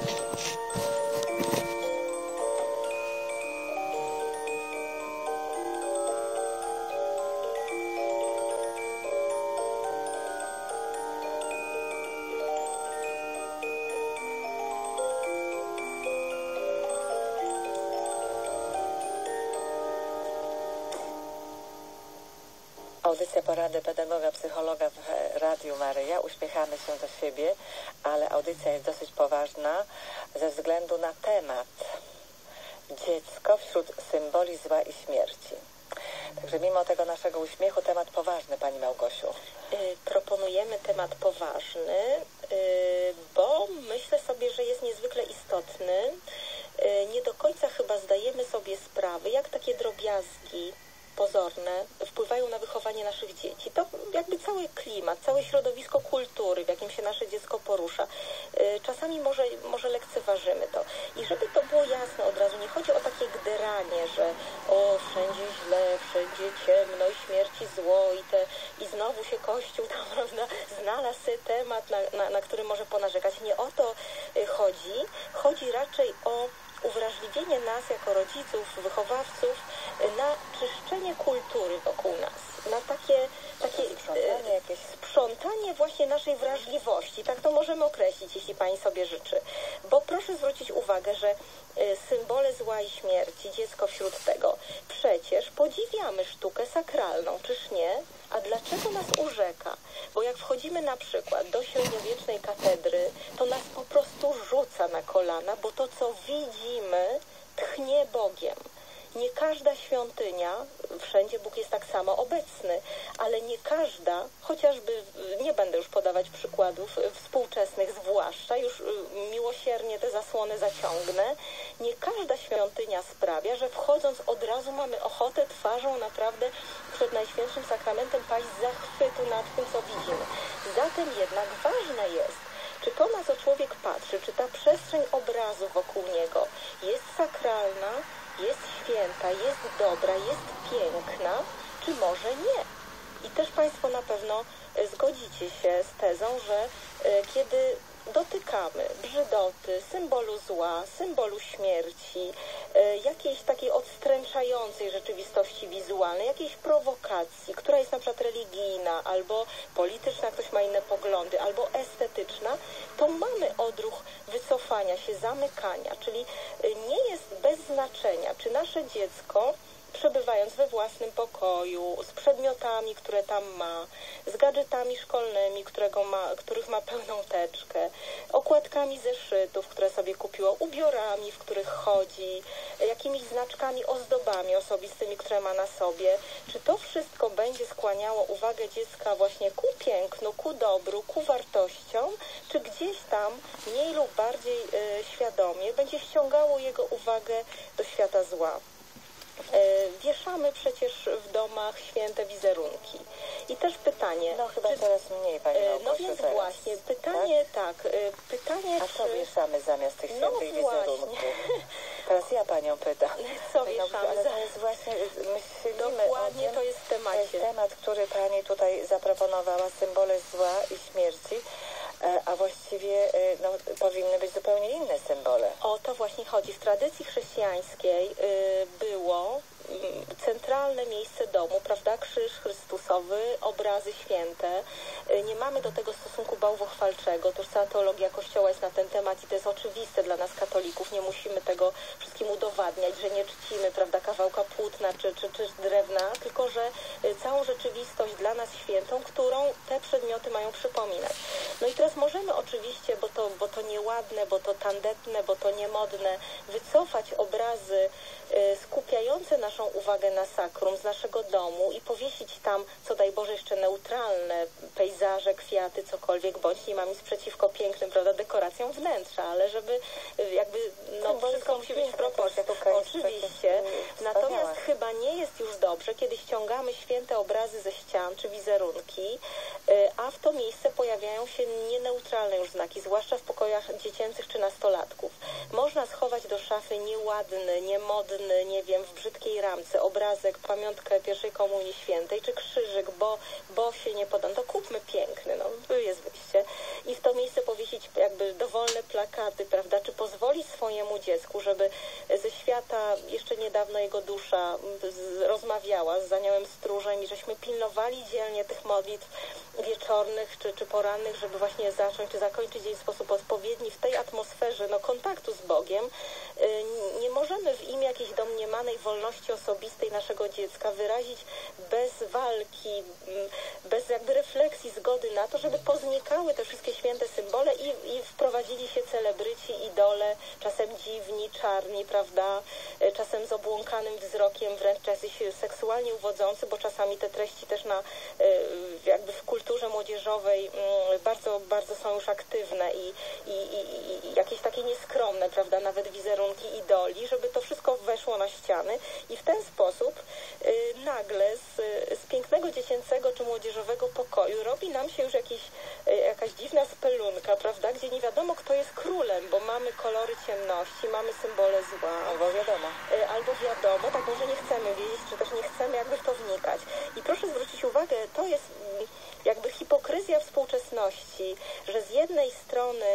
Audycja Porady Pedagoga, Psychologa w Radiu Maryja. Uśmiechamy się do siebie, ale audycja jest dosyć poważna ze względu na temat. Dziecko wśród symboli zła i śmierci. Także mimo tego naszego uśmiechu temat poważny, Pani Małgosiu. Proponujemy temat poważny, bo myślę sobie, że jest niezwykle istotny. Nie do końca chyba zdajemy sobie sprawy, jak takie drobiazgi pozorne wpływają na wychowanie naszych dzieci. To jakby cały klimat, całe środowisko kultury, w jakim się nasze dziecko porusza. Czasami może lekceważymy to. I żeby to było jasne od razu, nie chodzi o takie gderanie, że wszędzie źle, wszędzie ciemno i śmierci zło i znowu się Kościół tam, prawda, znalazł temat, na który może ponarzekać. Nie o to chodzi. Chodzi raczej o uwrażliwienie nas jako rodziców, wychowawców na czyszczenie kultury wokół nas, na takie sprzątanie właśnie naszej wrażliwości. Tak to możemy określić, jeśli Pani sobie życzy. Bo proszę zwrócić uwagę, że symbole zła i śmierci, dziecko wśród tego, przecież podziwiamy sztukę sakralną, czyż nie? A dlaczego nas urzeka? Bo jak wchodzimy na przykład do średniowiecznej katedry, to nas po prostu rzuca na kolana, bo to, co widzimy, tchnie Bogiem. Nie każda świątynia, wszędzie Bóg jest tak samo obecny, ale nie każda, chociażby, nie będę już podawać przykładów współczesnych zwłaszcza, już miłosiernie te zasłony zaciągnę, nie każda świątynia sprawia, że wchodząc od razu mamy ochotę twarzą naprawdę przed Najświętszym Sakramentem paść z zachwytu nad tym, co widzimy. Zatem jednak ważne jest, czy to, na co człowiek patrzy, czy ta przestrzeń obrazu wokół niego jest sakralna, jest święta, jest dobra, jest piękna, czy może nie. I też Państwo na pewno zgodzicie się z tezą, że kiedy dotykamy brzydoty, symbolu zła, symbolu śmierci, jakiejś takiej odstręczającej rzeczywistości wizualnej, jakiejś prowokacji, która jest na przykład religijna, albo polityczna, ktoś ma inne poglądy, albo estetyczna, to mamy odruch wycofania się, zamykania, czyli nie jest bez znaczenia, czy nasze dziecko, przebywając we własnym pokoju, z przedmiotami, które tam ma, z gadżetami szkolnymi, których ma pełną teczkę, okładkami zeszytów, które sobie kupiło, ubiorami, w których chodzi, jakimiś znaczkami, ozdobami osobistymi, które ma na sobie. Czy to wszystko będzie skłaniało uwagę dziecka właśnie ku pięknu, ku dobru, ku wartościom, czy gdzieś tam mniej lub bardziej świadomie będzie ściągało jego uwagę do świata zła? Wieszamy przecież w domach święte wizerunki. I też pytanie... No chyba coraz mniej, Pani Małgosiu, no więc teraz, właśnie, pytanie, tak. Pytanie, a co wieszamy zamiast tych świętych wizerunków? Teraz ja Panią pytam. Co wieszamy? Ale to jest właśnie, myślimy dokładnie, o tym, to jest w temacie. To jest temat, który Pani tutaj zaproponowała, symbole zła i śmierci, a właściwie powinny być zupełnie inne symbole. O to właśnie chodzi. W tradycji chrześcijańskiej było centralne miejsce domu, prawda? Krzyż Chrystusowy, obrazy święte. Nie mamy do tego stosunku bałwochwalczego. To już cała teologia Kościoła jest na ten temat i to jest oczywiste dla nas katolików. Nie musimy tego wszystkim udowadniać, że nie czcimy, prawda, kawałka płótna czy drewna, tylko że całą rzeczywistość dla nas świętą, którą te przedmioty mają przypominać. No i teraz możemy oczywiście, bo to nieładne, bo to tandetne, bo to niemodne, wycofać obrazy skupiające naszą uwagę na sakrum z naszego domu i powiesić tam, co daj Boże, jeszcze neutralne pejzaże, kwiaty, cokolwiek, bądź nie mam nic przeciwko pięknym, prawda, dekoracjom wnętrza, ale żeby jakby, wszystko musi być w proporcji. Oczywiście. Natomiast chyba nie jest już dobrze, kiedy ściągamy święte obrazy ze ścian czy wizerunki, a w to miejsce pojawiają się nieneutralne już znaki, zwłaszcza w pokojach dziecięcych czy nastolatków. Można schować do szafy nieładny, niemodny, nie wiem, w brzydkiej ramce obrazek, pamiątkę pierwszej komunii świętej, czy krzyżyk, bo się nie podam. To kupmy piękny, tu jest wyjście. I w to miejsce powiesić jakby dowolne plakaty, prawda, czy pozwolić swojemu dziecku, żeby ze świata, jeszcze niedawno jego dusza rozmawiała z aniołem stróżem i żeśmy pilnowali dzielnie tych modlitw wieczornych czy porannych, żeby właśnie zacząć czy zakończyć dzień w sposób odpowiedni w tej atmosferze kontaktu z Bogiem. Nie możemy w imię jakiejś domniemanej wolności osobistej naszego dziecka wyrazić bez walki, bez jakby refleksji, zgody na to, żeby poznikały te wszystkie święte symbole i wprowadzili się celebryci, idole, czasem dziwni, czarni, prawda, czasem z obłąkanym wzrokiem, wręcz jacyś seksualnie uwodzący, bo czasami te treści też jakby w kulturze młodzieżowej bardzo, bardzo są już aktywne i jakieś takie nieskromne, prawda, nawet wizerunki idoli, żeby to wszystko weszło na ściany i w ten sposób nagle z pięknego dziecięcego czy młodzieżowego pokoju robi nam się już jakaś dziwna spelunka, prawda, gdzie nie wiadomo, kto jest królem, bo mamy kolory ciemności, mamy symbole zła. Albo wiadomo, tak może nie chcemy wiedzieć, czy też nie chcemy jakby w to wnikać. I proszę zwrócić uwagę, to jest jakby hipokryzja współczesności, że z jednej strony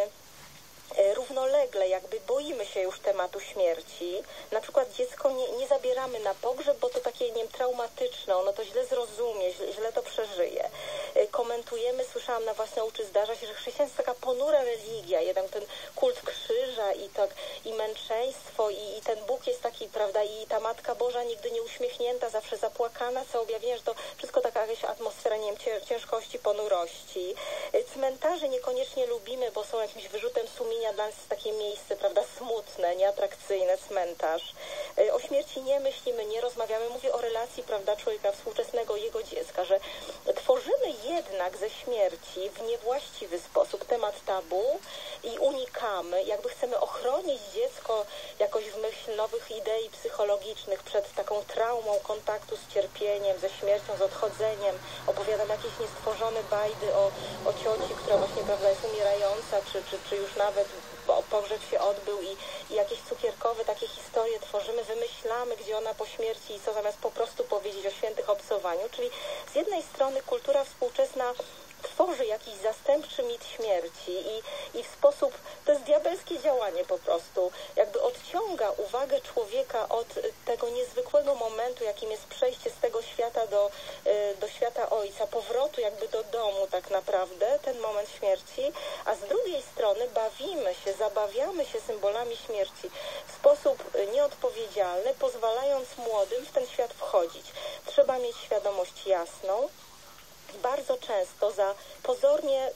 równolegle jakby boimy się już tematu śmierci. Na przykład dziecko nie zabieramy na pogrzeb, bo to takie, nie wiem, traumatyczne, ono to źle zrozumie, źle to przeżyje. Komentujemy, słyszałam na własne uszy, zdarza się, że chrześcijaństwo to taka ponura religia, jednak ten kult krzyża i męczeństwo i ten Bóg jest taki, prawda, i ta Matka Boża nigdy nie uśmiechnięta, zawsze zapłakana, co objawienia, że to wszystko taka jakaś atmosfera, nie wiem, ciężkości, ponurości. Cmentarze niekoniecznie lubimy, bo są jakimś wyrzutem sumienia. Dla nas jest takie miejsce, prawda, smutne, nieatrakcyjne, cmentarz. O śmierci nie myślimy, nie rozmawiamy. Mówię o relacji, prawda, człowieka współczesnego i jego dziecka, że tworzymy jednak ze śmierci w niewłaściwy sposób temat tabu i unikamy, jakby chcemy ochronić dziecko jakoś w myśl nowych idei psychologicznych przed taką traumą kontaktu z cierpieniem, ze śmiercią, z odchodzeniem. Opowiadam jakieś niestworzone bajdy o cioci, która właśnie, prawda, jest umierająca, czy już nawet pogrzeb się odbył i jakieś cukierkowe takie historie tworzymy, wymyślamy, gdzie ona po śmierci i co, zamiast po prostu powiedzieć o świętych obcowaniu. Czyli z jednej strony kultura współczesna tworzy jakiś zastępczy mit śmierci i w sposób, to jest diabelskie działanie po prostu, jakby odciąga uwagę człowieka od tego niezwykłego momentu, jakim jest przejście z tego świata do świata Ojca, powrotu jakby do domu tak naprawdę, ten moment śmierci, a z drugiej strony zabawiamy się symbolami śmierci w sposób nieodpowiedzialny, pozwalając młodym w ten świat wchodzić. Trzeba mieć świadomość jasną. Bardzo często za pozornie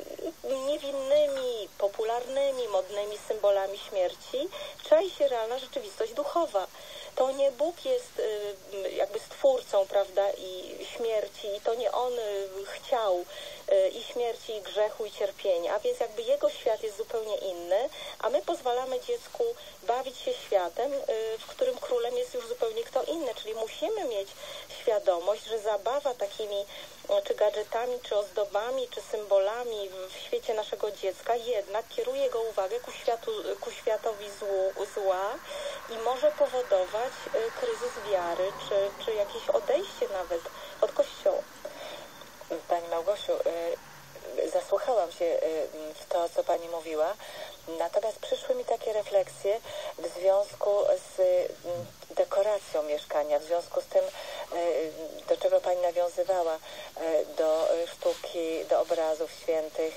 niewinnymi, popularnymi, modnymi symbolami śmierci czai się realna rzeczywistość duchowa. To nie Bóg jest jakby stwórcą, prawda, i śmierci, i to nie On chciał i śmierci, i grzechu, i cierpienia, a więc jakby Jego świat jest zupełnie inny, a my pozwalamy dziecku bawić się światem, w którym królem jest już zupełnie kto inny, czyli musimy mieć świadomość, że zabawa takimi czy gadżetami, czy ozdobami, czy symbolami w świecie naszego dziecka jednak kieruje jego uwagę ku światowi zła i może powodować kryzys wiary, czy jakieś odejście nawet od Kościoła. Pani Małgosiu, zasłuchałam się w to, co Pani mówiła, natomiast przyszły mi takie refleksje w związku z dekoracją mieszkania, w związku z tym, do czego Pani nawiązywała, do sztuki, do obrazów świętych,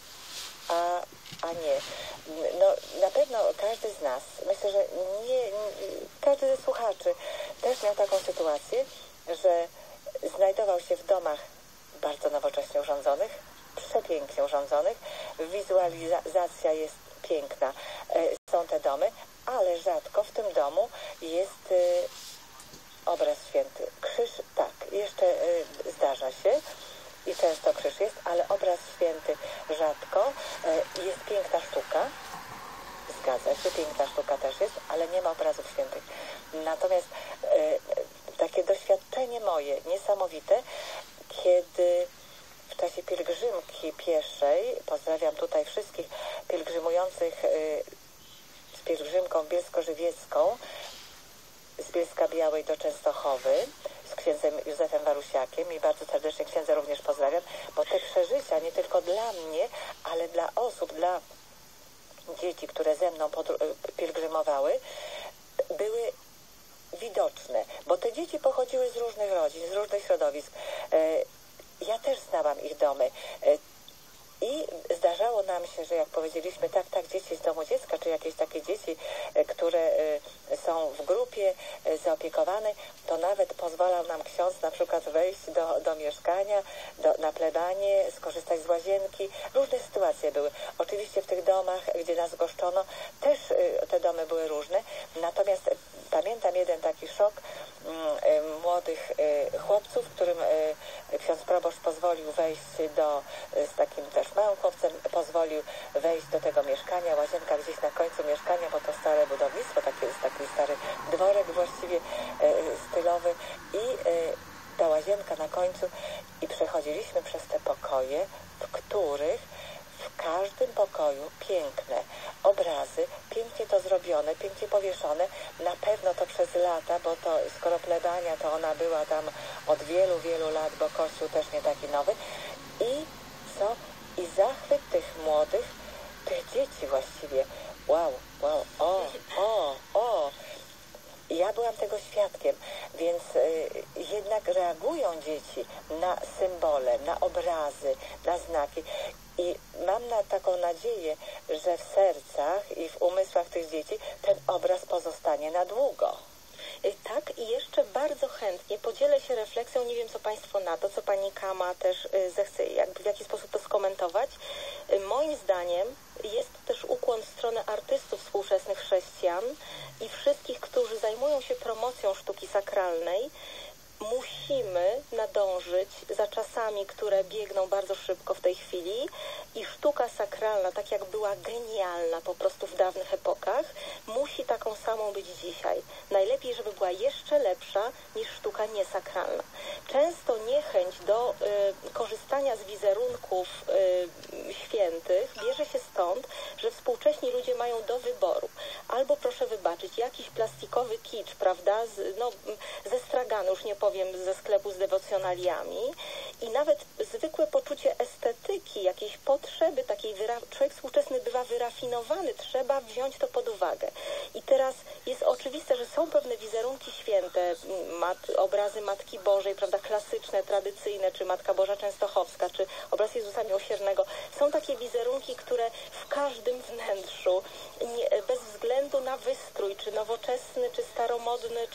a nie. No, na pewno każdy z nas, myślę, że każdy ze słuchaczy też miał taką sytuację, że znajdował się w domach bardzo nowocześnie urządzonych, przepięknie urządzonych, wizualizacja jest piękna, są te domy, ale rzadko w tym domu jest obraz święty. Krzyż, tak, jeszcze zdarza się i często krzyż jest, ale obraz święty rzadko. Jest piękna sztuka, zgadza się, piękna sztuka też jest, ale nie ma obrazów świętych. Natomiast takie doświadczenie moje, niesamowite, kiedy w czasie pielgrzymki pieszej, pozdrawiam tutaj wszystkich pielgrzymujących z pielgrzymką bielsko-żywiecką z Bielska-Białej do Częstochowy z księdzem Józefem Warusiakiem i bardzo serdecznie księdza również pozdrawiam, bo te przeżycia nie tylko dla mnie, ale dla osób, dla dzieci, które ze mną pielgrzymowały, były widoczne, bo te dzieci pochodziły z różnych rodzin, z różnych środowisk. Ja też znałam ich domy. I zdarzało nam się, że jak powiedzieliśmy, tak, dzieci z domu dziecka, czy jakieś takie dzieci, które są w grupie zaopiekowane, to nawet pozwalał nam ksiądz na przykład wejść do mieszkania, na plebanie, skorzystać z łazienki. Różne sytuacje były. Oczywiście w tych domach, gdzie nas goszczono, też te domy były różne. Natomiast pamiętam jeden taki szok młodych chłopców, którym ksiądz proboszcz pozwolił wejść z takim też małym chłopcem, pozwolił wejść do tego mieszkania, łazienka gdzieś na końcu mieszkania, bo to stare budownictwo, taki stary dworek właściwie stylowy i ta łazienka na końcu i przechodziliśmy przez te pokoje, w których w każdym pokoju piękne obrazy, pięknie to zrobione, pięknie powieszone. Na pewno to przez lata, bo to skoro plebania, to ona była tam od wielu, wielu lat, bo kościół też nie taki nowy. I zachwyt tych młodych, tych dzieci właściwie. Wow, ja byłam tego świadkiem, więc jednak reagują dzieci na symbole, na obrazy, na znaki. I mam taką nadzieję, że w sercach i w umysłach tych dzieci ten obraz pozostanie na długo. Tak, i jeszcze bardzo chętnie podzielę się refleksją, nie wiem co Państwo na to, co Pani Kama też zechce w jakiś sposób to skomentować. Moim zdaniem jest to też ukłon w stronę artystów współczesnych chrześcijan i wszystkich, którzy zajmują się promocją sztuki sakralnej. Musimy nadążyć za czasami, które biegną bardzo szybko w tej chwili i sztuka sakralna, tak jak była genialna po prostu w dawnych epokach, musi taką samą być dzisiaj. Najlepiej, żeby była jeszcze lepsza niż sztuka niesakralna. Często niechęć do korzystania z wizerunków świętych bierze się stąd, że współcześni ludzie mają do wyboru. Albo, proszę wybaczyć, jakiś plastikowy kicz, prawda, ze straganu, już nie powiem, ze sklepu z dewocjonaliami i nawet zwykłe poczucie estetyki, jakiejś potrzeby takiej, człowiek współczesny bywa wyrafinowany, trzeba wziąć to pod uwagę. I teraz jest oczywiste, że są pewne wizerunki święte, obrazy Matki Bożej, prawda, klasyczne, tradycyjne, czy Matka Boża Częstochowska, czy obraz Jezusa Miłosiernego. Są takie wizerunki, które w każdym wnętrzu, bez względu na wystrój, czy nowoczesny, czy staromodny,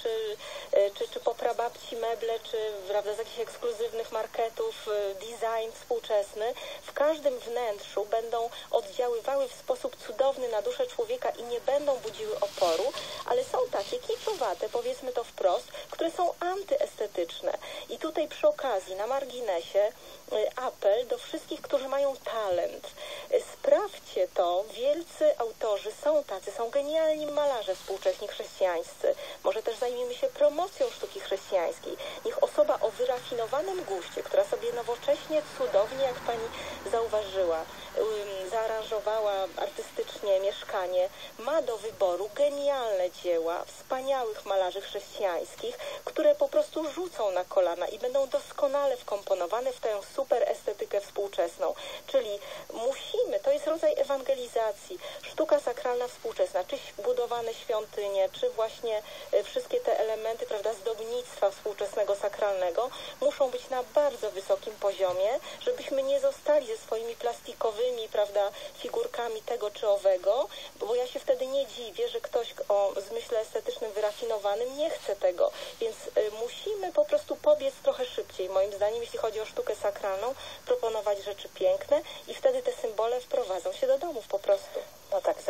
czy po prababci meble, czy prawda, z jakichś ekskluzywnych marketów, design współczesny, w każdym wnętrzu będą oddziaływały w sposób cudowny na duszę człowieka i nie będą budziły oporu, ale są takie kiczowate, powiedzmy to wprost, które są antyestetyczne. I tutaj przy okazji, na marginesie, apel do wszystkich, którzy mają talent. Sprawdźcie to, wielcy autorzy są tacy, są genialni malarze współcześni chrześcijańscy. Może też zajmijmy się promocją sztuki chrześcijańskiej. Niech osoba o wyrafinowanym guście, która sobie nowocześnie, cudownie, jak Pani zauważyła, zaaranżowała artystycznie mieszkanie, ma do wyboru genialne dzieła wspaniałych malarzy chrześcijańskich, które po prostu rzucą na kolana i będą doskonale wkomponowane w tę super estetykę współczesną. Czyli musimy, to jest rodzaj ewangelizacji, sztuka sakralna współczesna, czy budowane świątynie, czy właśnie wszystkie te elementy, prawda, zdobnictwa współczesnego sakralnego muszą być na bardzo wysokim poziomie, żebyśmy nie zostali ze swoimi plastikowymi, prawda, figurkami tego czy owego, bo ja się wtedy nie dziwię, że ktoś o zmyśle estetycznym, wyrafinowanym nie chce tego, więc musimy po prostu pobiec trochę szybciej, moim zdaniem, jeśli chodzi o sztukę sakralną, proponować rzeczy piękne i wtedy te symbole wprowadzą się do domów po prostu. No tak,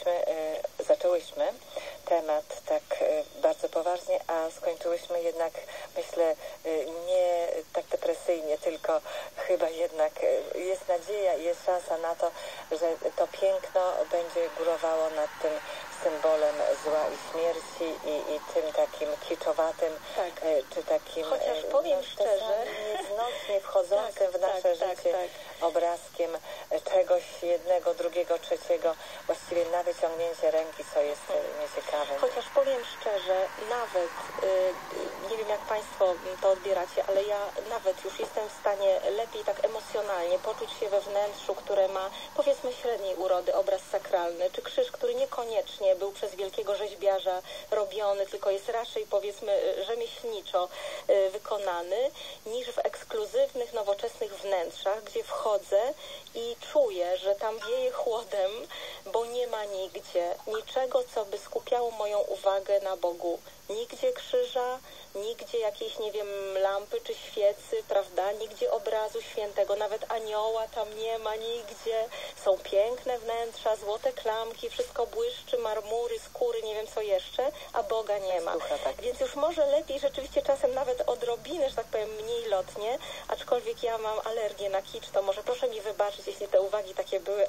zaczęłyśmy temat tak bardzo poważnie, a skończyłyśmy jednak, myślę, nie tak depresyjnie, tylko chyba jednak jest nadzieja i jest szansa na to, że to piękno będzie górowało nad tym symbolem zła i śmierci i tym takim kiczowatym, tak. Czy takim chociaż powiem szczerze, nieznośnie wchodzącym w nasze życie obrazkiem czegoś jednego, drugiego, trzeciego, właściwie na wyciągnięcie ręki, co jest nieciekawe. Chociaż powiem szczerze, nawet nie wiem jak Państwo to odbieracie, ale ja nawet już jestem w stanie lepiej tak emocjonalnie poczuć się we wnętrzu, które ma powiedzmy średniej urody obraz sakralny, czy krzyż, który niekoniecznie był przez wielkiego rzeźbiarza robiony, tylko jest raczej powiedzmy rzemieślniczo wykonany, niż w ekskluzywnych, nowoczesnych wnętrzach, gdzie wchodzę i czuję, że tam wieje chłodem, bo nie ma nigdzie niczego, co by skupiało moją uwagę na Bogu. Nigdzie krzyża, nigdzie jakiejś, nie wiem, lampy czy świecy, prawda? Nigdzie obrazu świętego, nawet anioła tam nie ma nigdzie. Są piękne wnętrza, złote klamki, wszystko błyszczy, marmury, skóry, nie wiem co jeszcze, a Boga nie ma. Więc już może lepiej rzeczywiście czasem nawet odrobinę, że tak powiem, mniej lotnie, aczkolwiek ja mam alergię na kicz, to może proszę mi wybaczyć, jeśli te uwagi takie były,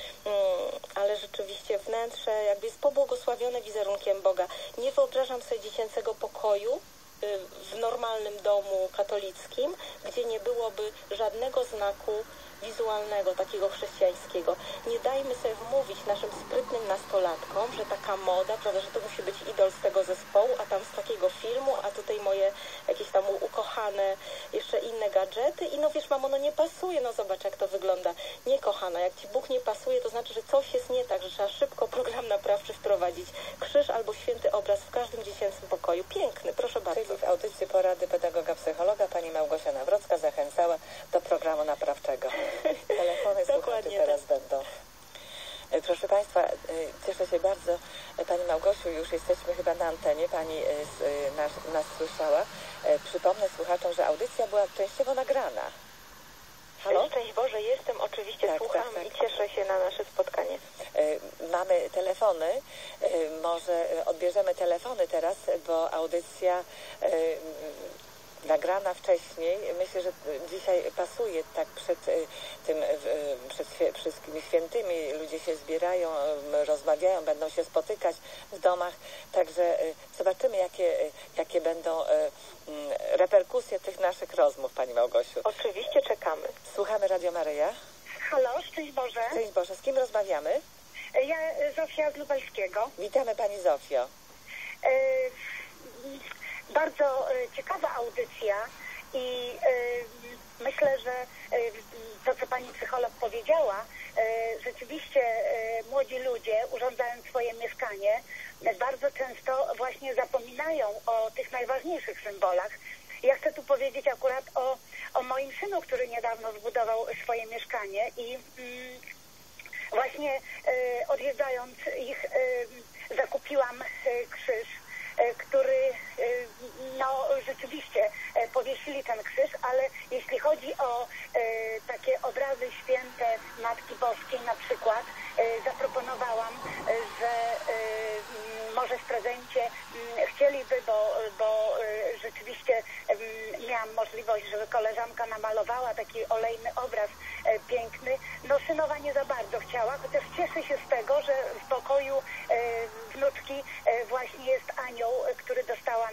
ale rzeczywiście wnętrze jakby jest pobłogosławione wizerunkiem Boga. Nie wyobrażam sobie dziecięcego pokoju w normalnym domu katolickim, gdzie nie byłoby żadnego znaku wizualnego, takiego chrześcijańskiego. Nie dajmy sobie wmówić naszym sprytnym nastolatkom, że taka moda, prawda, że to musi być idol z tego zespołu, a tam z takiego filmu, a tutaj moje jakieś tam ukochane jeszcze inne gadżety i no wiesz mamo, no nie pasuje, no zobacz jak to wygląda. Nie kochana, jak ci Bóg nie pasuje, to znaczy, że coś jest nie tak, że trzeba szybko program naprawczy wprowadzić. Krzyż albo święty obraz w każdym dziecięcym pokoju. Piękny, proszę bardzo. Czyli w audycji porady pedagoga, psychologa pani Małgosia Nawrocka zachęcała do programu naprawczego. Telefony słuchaczy teraz będą. Proszę Państwa, cieszę się bardzo. Pani Małgosiu, już jesteśmy chyba na antenie. Pani nas słyszała. Przypomnę słuchaczom, że audycja była częściowo nagrana. Halo? Szczęść Boże, jestem, oczywiście tak, słucham tak. I cieszę się na nasze spotkanie. Mamy telefony. Może odbierzemy telefony teraz, bo audycja nagrana wcześniej, myślę, że dzisiaj pasuje tak przed wszystkimi świętymi, ludzie się zbierają, rozmawiają, będą się spotykać w domach, także zobaczymy, jakie będą reperkusje tych naszych rozmów, pani Małgosiu. Oczywiście czekamy. Słuchamy Radio Maryja. Halo, szczęść Boże. Szczęść Boże, z kim rozmawiamy? Ja Zofia z Lubelskiego. Witamy pani Zofio. Bardzo ciekawa audycja i myślę, że to, co pani psycholog powiedziała, rzeczywiście młodzi ludzie, urządzając swoje mieszkanie, bardzo często właśnie zapominają o tych najważniejszych symbolach. Ja chcę tu powiedzieć akurat o moim synu, który niedawno zbudował swoje mieszkanie i właśnie odwiedzając ich zakupiłam krzyż, który no rzeczywiście powiesili ten krzyż, ale jeśli chodzi o takie obrazy święte Matki Boskiej na przykład, zaproponowałam, że może w prezencie chcieliby, bo rzeczywiście miałam możliwość, żeby koleżanka namalowała taki olejny obraz piękny. No synowa nie za bardzo chciała, chociaż cieszę się z tego, że w pokoju wnuczki właśnie jest anioł, który dostała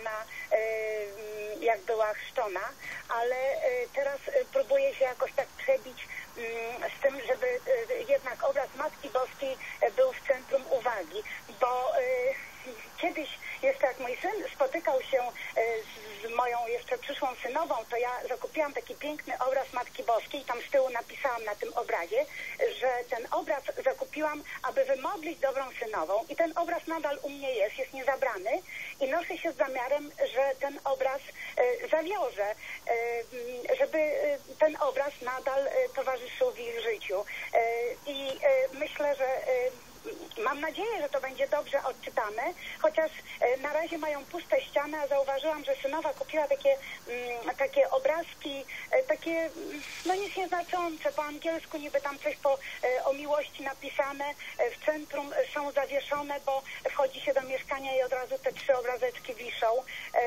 jak była chrzczona, ale teraz próbuję się jakoś tak przebić z tym, żeby jednak obraz Matki Boskiej był w centrum uwagi, bo kiedyś jeszcze jak mój syn spotykał się z moją jeszcze przyszłą synową, to ja zakupiłam taki piękny obraz Matki Boskiej i tam z tyłu napisałam na tym obrazie, że ten obraz zakupiłam, aby wymodlić dobrą synową i ten obraz nadal u mnie jest niezabrany i noszę się z zamiarem, że ten obraz zawiążę, żeby ten obraz nadal towarzyszył w ich życiu i myślę, że mam nadzieję, że to będzie dobrze odczytane, chociaż na razie mają puste ściany, a zauważyłam, że synowa kupiła takie obrazki, takie no nic nieznaczące, po angielsku niby tam coś o miłości napisane, w centrum są zawieszone, bo wchodzi się do mieszkania i od razu te 3 obrazeczki wiszą.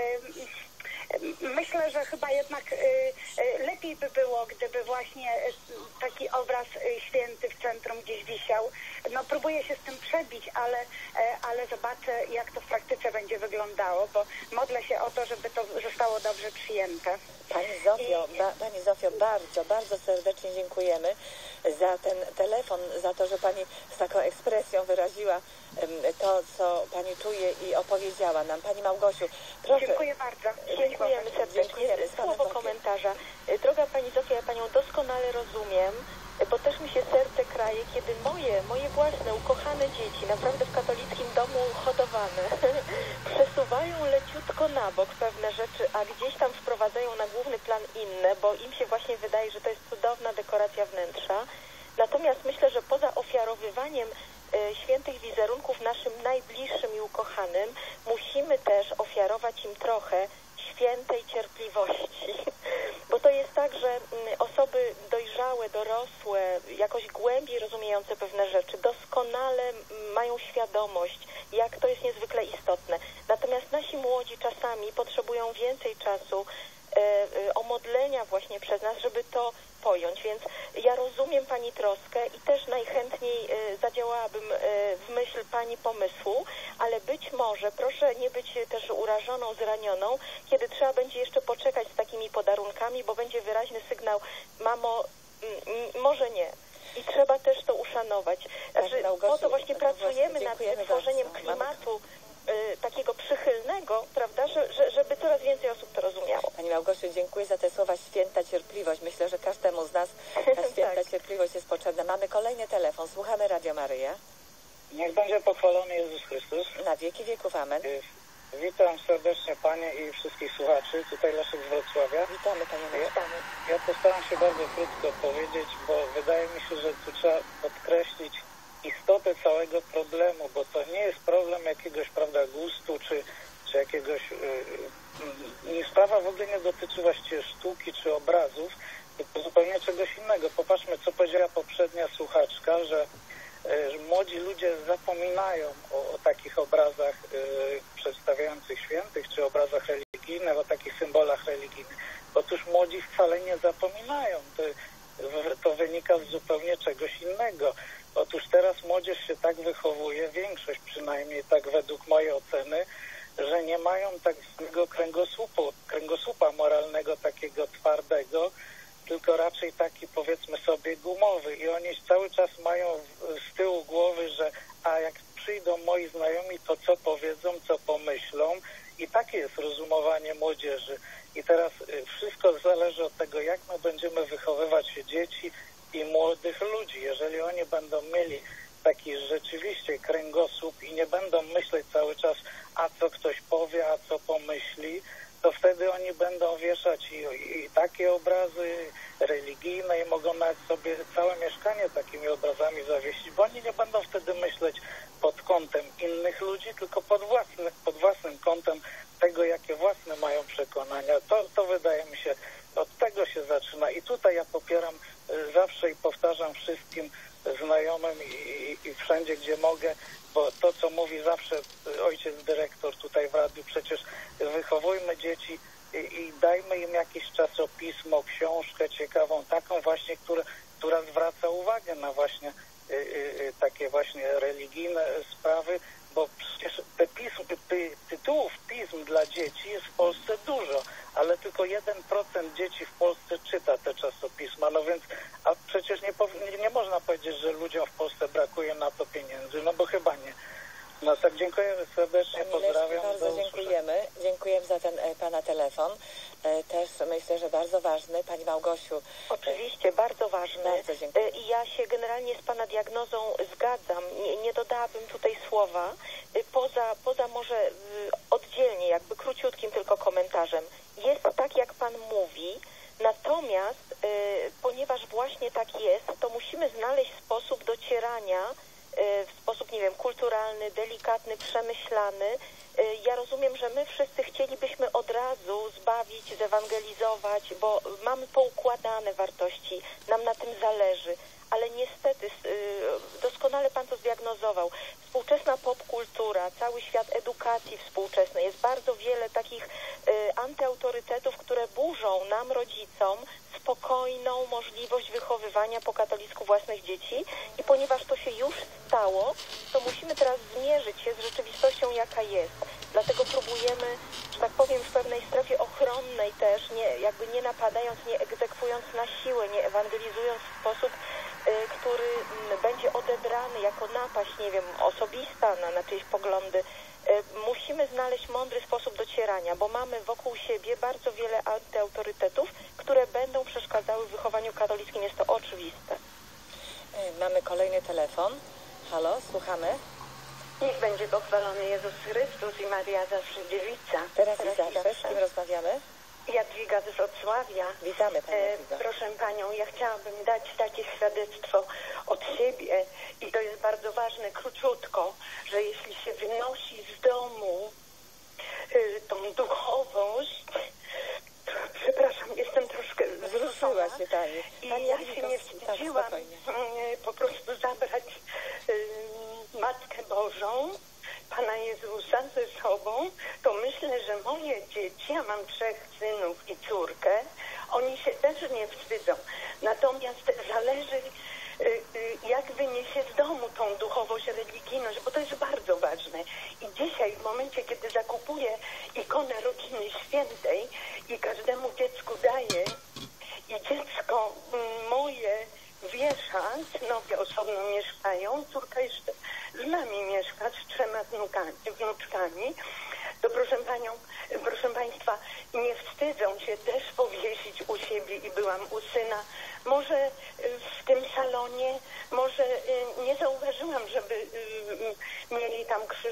Myślę, że chyba jednak lepiej by było, gdyby właśnie taki obraz święty w centrum gdzieś wisiał. powiedział. No próbuję się z tym przebić, ale zobaczę, jak to w praktyce będzie wyglądało, bo modlę się o to, żeby to zostało dobrze przyjęte. Pani Zofio, bardzo, bardzo serdecznie dziękujemy za ten telefon, za to, że Pani z taką ekspresją wyraziła to, co Pani czuje i opowiedziała nam. Pani Małgosiu, proszę. Dziękuję bardzo. Dziękujemy serdecznie. Dziękujemy. Słowo komentarza. Droga Pani Zofia, ja Panią doskonale rozumiem, bo też mi się serce kraje, kiedy moje własne, ukochane dzieci, naprawdę w katolickim domu hodowane, przesuwają leciutko na bok pewne rzeczy, a gdzieś tam wprowadzają na główny plan inne, bo im się właśnie wydaje, że to jest cudowna dekoracja wnętrza. Natomiast myślę, że poza ofiarowywaniem świętych wizerunków naszym najbliższym i ukochanym, musimy też ofiarować im trochę świętej cierpliwości. Bo to jest tak, że osoby dojrzałe, dorosłe, jakoś głębiej rozumiejące pewne rzeczy, doskonale mają świadomość, jak to jest niezwykle istotne. Natomiast nasi młodzi czasami potrzebują więcej czasu, omodlenia właśnie przez nas, żeby to pojąć. Więc ja rozumiem Pani troskę i też najchętniej zadziałałabym w myśl Pani pomysłu, ale być może proszę nie być też urażoną, zranioną, kiedy trzeba będzie jeszcze poczekać z takimi podarunkami, bo będzie wyraźny sygnał: mamo, może nie. I trzeba też to uszanować. Znaczy, po to właśnie pracujemy nad tworzeniem klimatu takiego przychylnego, prawda, żeby coraz więcej osób to rozumiało. Pani Małgosiu, dziękuję za te słowa święta cierpliwość. Myślę, że każdemu z nas ta święta cierpliwość jest potrzebna. Mamy kolejny telefon. Słuchamy Radio Maryja. Niech będzie pochwalony Jezus Chrystus. Na wieki wieków. Amen. Witam serdecznie Panie i wszystkich słuchaczy. Tutaj Leszek z Wrocławia. Witamy Panie Leszku. Ja postaram się bardzo krótko powiedzieć, bo wydaje mi się, że tu trzeba podkreślić istotę całego problemu, bo to nie jest problem jakiegoś, prawda, gustu, czy jakiegoś... Sprawa w ogóle nie dotyczy właściwie sztuki czy obrazów, tylko zupełnie czegoś innego. Popatrzmy, co powiedziała poprzednia słuchaczka, że młodzi ludzie zapominają o takich obrazach przedstawiających świętych, czy obrazach religijnych, o takich symbolach religijnych. Otóż młodzi wcale nie zapominają. To wynika z zupełnie czegoś innego. Otóż teraz młodzież się tak wychowuje, większość przynajmniej tak według mojej oceny, że nie mają tak zwanego kręgosłupa moralnego, takiego twardego, tylko raczej taki, powiedzmy sobie, gumowy. I oni cały czas mają z tyłu głowy, że a jak przyjdą moi znajomi, to co powiedzą, co pomyślą. I takie jest rozumowanie młodzieży. I teraz wszystko zależy od tego, jak my będziemy wychowywać dzieci i młodych ludzi. Jeżeli oni będą mieli taki rzeczywiście kręgosłup i nie będą myśleć cały czas, a co ktoś powie, a co pomyśli, to wtedy oni będą wieszać i takie obrazy religijne i mogą nawet sobie całe mieszkanie takimi obrazami zawiesić, bo oni nie będą wtedy myśleć pod kątem innych ludzi, tylko pod własnym kątem tego, jakie własne mają przekonania. To wydaje mi się, od tego się zaczyna. I tutaj ja popieram zawsze i powtarzam wszystkim znajomym i wszędzie, gdzie mogę, bo to, co mówi zawsze ojciec dyrektor tutaj w radiu, przecież wychowujmy dzieci i dajmy im jakieś czasopismo, książkę ciekawą, taką właśnie, która zwraca uwagę na właśnie takie właśnie religijne sprawy, bo przecież tytułów pism dla dzieci jest w Polsce dużo, ale tylko 1% dzieci w Polsce czyta te czasopisma, no więc, a przecież nie można powiedzieć, że ludziom w Polsce brakuje na to pieniędzy, no bo chyba nie. No tak, dziękuję serdecznie, pozdrawiam. Bardzo dziękujemy. Dziękujemy za ten Pana telefon. Też myślę, że bardzo ważny. Pani Małgosiu. Oczywiście, bardzo ważny. Bardzo dziękuję. I ja się generalnie z Pana diagnozą zgadzam. Nie dodałabym tutaj słowa. Poza może oddzielnie, jakby króciutkim tylko komentarzem. Jest tak, jak Pan mówi, natomiast ponieważ właśnie tak jest, to musimy znaleźć sposób docierania w sposób, nie wiem, kulturalny, delikatny, przemyślany. Ja rozumiem, że my wszyscy chcielibyśmy od razu zbawić, zewangelizować, bo mamy poukładane wartości, nam na tym zależy, ale niestety doskonale Pan to zdiagnozował. Współczesna popkultura, cały świat edukacji współczesnej, jest bardzo wiele takich antyautorytetów, które burzą nam, rodzicom, spokojną możliwość wychowywania po katolicku własnych dzieci i ponieważ to się już stało, to musimy teraz zmierzyć się z rzeczywistością, jaka jest. Dlatego próbujemy, że tak powiem, w pewnej strefie ochronnej też, nie napadając, nie egzekwując na siłę, nie ewangelizując w sposób, który będzie odebrany jako napaść, nie wiem, osobista na czyjeś poglądy. Musimy znaleźć mądry sposób docierania, bo mamy wokół siebie bardzo wiele antyautorytetów, które będą przeszkadzały w wychowaniu katolickim. Jest to oczywiste. Mamy kolejny telefon. Halo, słuchamy. Niech będzie pochwalony Jezus Chrystus i Maria zawsze dziewica. Teraz i zawsze. Z kim rozmawiamy? Jadwiga z Wrocławia. Witamy Panią Jadwigo. Proszę Panią, ja chciałabym dać takie świadectwo od siebie i to jest bardzo ważne, króciutko, że jeśli się wynosi z domu tą duchowość, przepraszam, jestem troszkę wzruszyła się Pani. I ja się nie wstydziłam po prostu zabrać Matkę Bożą, Pana Jezusa ze sobą, to myślę, że moje dzieci, ja mam 3 synów i córkę, oni się też nie wstydzą. Natomiast zależy, jak wyniesie z domu tą duchowość, religijność, bo to jest bardzo ważne. I dzisiaj, w momencie, kiedy zakupuję ikonę Rodziny Świętej i każdemu dziecku daję i dziecko moje wiesza, synowie osobno mieszkają, córka jeszcze z nami mieszka, z 3 wnuczkami, to proszę Państwa, nie wstydzą się też powiesić u siebie i byłam u syna. Może w tym salonie, może nie zauważyłam, żeby mieli tam krzyż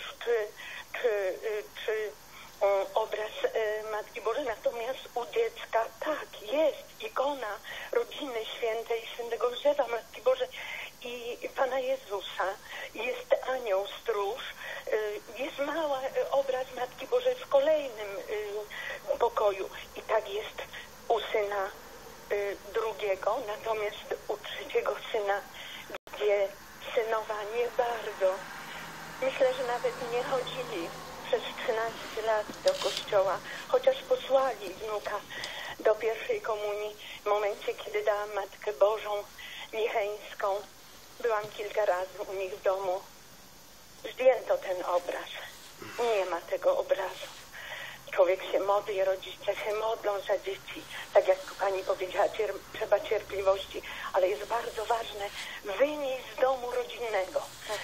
czy obraz Matki Bożej, natomiast u dziecka tak, jest ikona Rodziny Świętej, Świętego Józefa, Matki Bożej i Pana Jezusa, jest anioł stróż, jest mała obraz Matki Bożej w kolejnym pokoju i tak jest u syna drugiego, natomiast u 3. syna, gdzie synowa nie bardzo, myślę, że nawet nie chodzili przez 13 lat do kościoła, chociaż posłali wnuka do pierwszej komunii w momencie, kiedy dałam Matkę Bożą Licheńską. Byłam kilka razy u nich w domu. Zdjęto ten obraz. Nie ma tego obrazu. Człowiek się modli, rodzice się modlą za dzieci. Tak jak Pani powiedziała, trzeba cierpliwości, ale jest bardzo ważne wynieść z domu rodzinnego.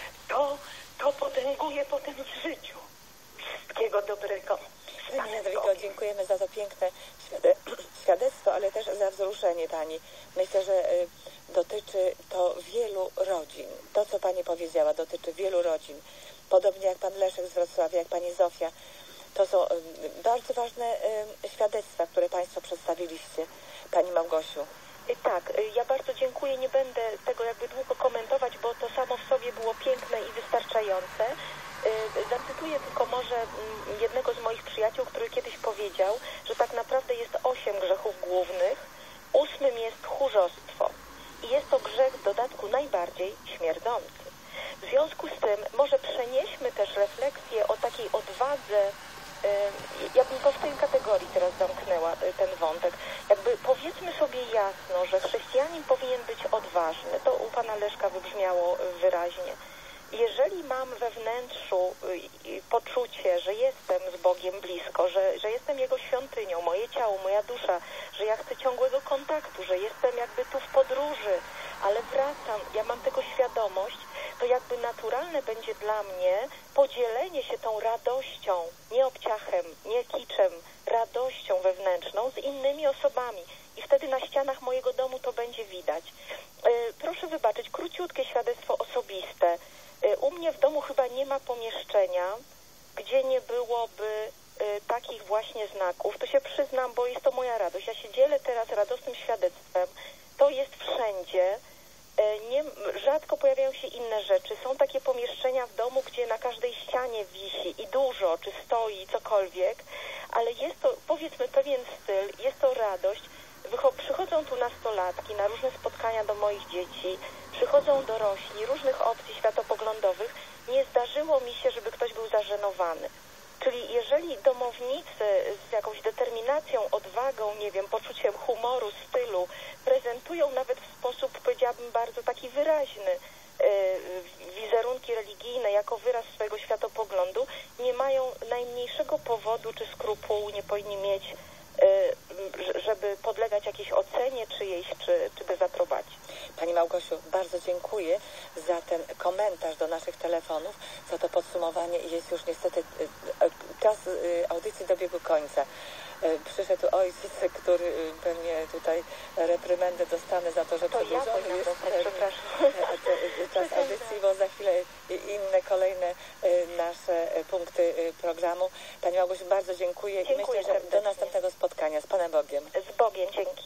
To potęguje potem w życiu. Wszystkiego dobrego. Pani Jadwigo, dziękujemy za to piękne świadectwo, ale też za wzruszenie Pani. Myślę, że dotyczy to wielu rodzin. To, co Pani powiedziała, dotyczy wielu rodzin. Podobnie jak Pan Leszek z Wrocławia, jak Pani Zofia. To są bardzo ważne świadectwa, które Państwo przedstawiliście. Pani Małgosiu. Tak, ja bardzo dziękuję. Nie będę tego jakby długo komentować, bo to samo w sobie było piękne i wystarczające. Zacytuję tylko może jednego z moich przyjaciół, który kiedyś powiedział, że tak naprawdę jest 8 grzechów głównych. 8 jest tchórzostwo. I jest to grzech w dodatku najbardziej śmierdzący. W związku z tym może przenieśmy też refleksję o takiej odwadze. Ja bym to w tej kategorii teraz zamknęła ten wątek. Jakby powiedzmy sobie jasno, że chrześcijanin powinien być odważny. To u Pana Leszka wybrzmiało wyraźnie. Jeżeli mam we wnętrzu poczucie, że jestem z Bogiem blisko, że jestem Jego świątynią, moje ciało, moja dusza, że ja chcę ciągłego kontaktu, że jestem jakby tu w podróży, ale wracam, ja mam tego świadomość, to jakby naturalne będzie dla mnie podzielenie się tą radością, nie obciachem, nie kiczem, radością wewnętrzną z innymi osobami. I wtedy na ścianach mojego domu to będzie widać. Proszę wybaczyć, króciutkie świadectwo osobiste. U mnie w domu chyba nie ma pomieszczenia, gdzie nie byłoby takich właśnie znaków. To się przyznam, bo jest to moja radość. Ja się dzielę teraz radosnym świadectwem. To jest wszędzie. Rzadko pojawiają się inne rzeczy. Są takie pomieszczenia w domu, gdzie na każdej ścianie wisi i dużo, czy stoi, cokolwiek, ale jest to, powiedzmy, pewien styl, jest to radość. Przychodzą tu nastolatki na różne spotkania do moich dzieci, przychodzą dorośli różnych opcji światopoglądowych. Nie zdarzyło mi się, żeby ktoś był zażenowany. Czyli jeżeli domownicy z jakąś determinacją, odwagą, nie wiem, poczuciem humoru, stylu prezentują nawet w sposób, powiedziałabym, bardzo taki wyraźny wizerunki religijne jako wyraz swojego światopoglądu, nie mają najmniejszego powodu czy skrupułu, nie powinni mieć, żeby podlegać jakiejś ocenie czyjejś czy dezaprobacie. Pani Małgosiu, bardzo dziękuję za ten komentarz do naszych telefonów, za to podsumowanie i jest już niestety czas audycji dobiegł końca. Przyszedł ojciec, który pewnie tutaj reprymendę dostanę za to, że przedłużony jest czas audycji, bo za chwilę inne, kolejne nasze punkty programu. Pani Małgosiu, bardzo dziękuję i myślę, że do następnego spotkania. Z Panem Bogiem. Z Bogiem, dzięki.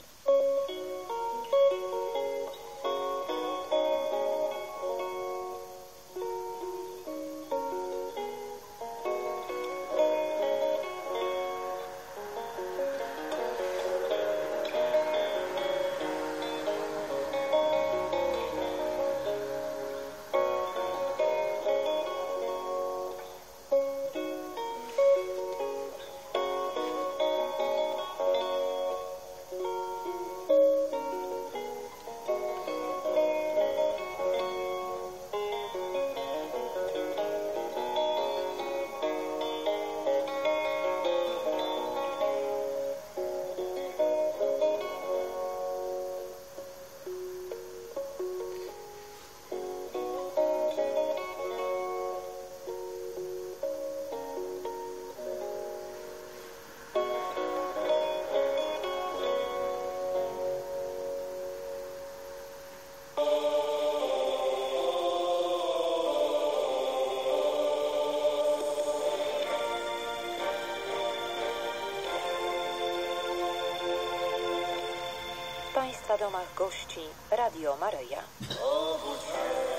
W Państwa domach gości Radio Maryja.